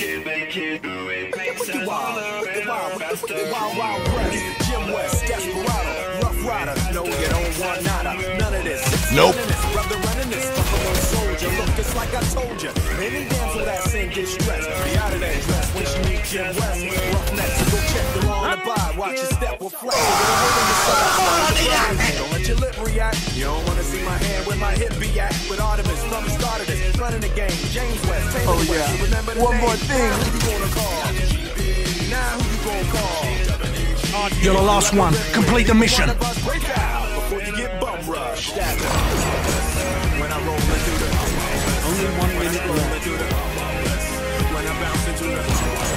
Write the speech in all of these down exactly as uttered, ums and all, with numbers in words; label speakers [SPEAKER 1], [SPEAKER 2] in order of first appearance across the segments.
[SPEAKER 1] it, make it, do it. Makes
[SPEAKER 2] Wicked
[SPEAKER 1] us
[SPEAKER 2] wild,
[SPEAKER 1] all
[SPEAKER 2] wicked wild,
[SPEAKER 1] around.
[SPEAKER 2] wicked wild, wild west. Jim West, Desperado, Rough Rider. No, you don't want nada, none of this.
[SPEAKER 3] Nope.
[SPEAKER 2] Brother running this, buffalo soldier. Look, it's like I told you. Any damsel that's in distress, be out of that dress when she meets Jim West. Rough necks, go check the law and abide. Watch your step will flex. Don't let your lip react. You don't want to see my hand where my hip be at. With Artemis from the start of this, running the game. James West, Taylor
[SPEAKER 3] Oh, yeah.
[SPEAKER 2] West. Remember the
[SPEAKER 3] One
[SPEAKER 2] name.
[SPEAKER 3] more thing.
[SPEAKER 2] Now who you gonna call? Now who you gonna call?
[SPEAKER 3] You're the last one. Complete the mission.
[SPEAKER 2] Break out before you get bum rushed. When I roll into the only one minute left. When I bounce into the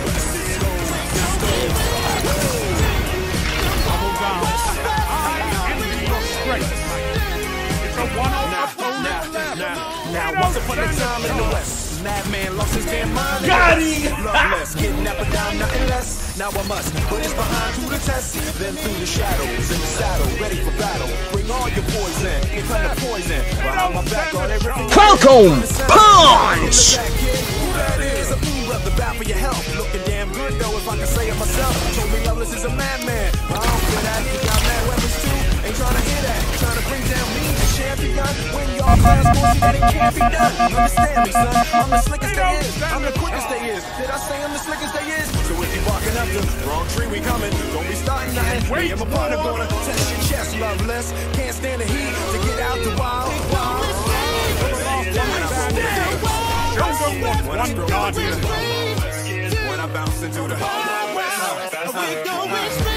[SPEAKER 2] now, once upon a time in the West, madman lost his damn mind.
[SPEAKER 3] Got him!
[SPEAKER 2] Loveless, kidnapping down, nothing less. Now I must put his behind to the test. Then through the shadows, in the saddle, ready for battle. Bring all your poison, get kind of poison. Behind my back on everything.
[SPEAKER 3] Falcon Punch!
[SPEAKER 2] Who that is? A fool brother, bow for your help. Looking damn good though, if I can say it myself. Told me Loveless is a madman. I don't feel that. You got mad weapons too. Ain't trying to hear that. Trying to bring down me, the champion. When y'all class boys, see that it can't be done. Understand me, son. I'm the slickest they is. I'm the quickest they is. Did I say I'm the slickest they is? So if you walking up the wrong tree, we coming. Don't be starting nothing. Me and my partner gonna test your chest, Loveless. Can't stand the heat to get out the wild, wild. When I bounce into the